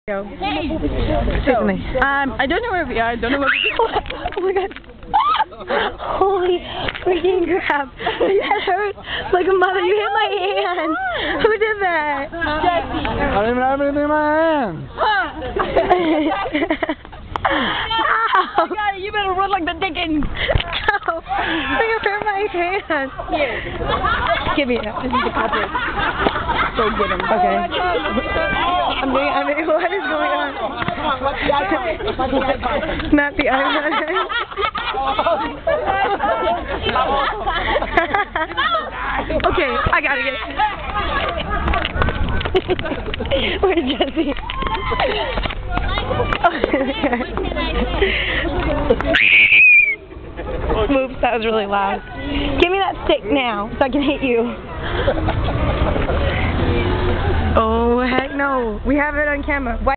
Go. Hey! Take me. I don't know where we are. I don't know what we Oh my god. Holy freaking crap. That hurt like a mother. You hit my hand. Who did that? Jesse. I don't even have anything in my hand. Ow. God, you better run like the Dickens. Ow. You hurt my hand. Here. Give me it. This is the culprit. Go get him. Okay. I'm doing, what is going on? Not the iPad. Okay, I gotta get it. Where's Jesse? Oops, that was really loud. Give me that stick now so I can hit you. Oh, heck no. We have it on camera. Why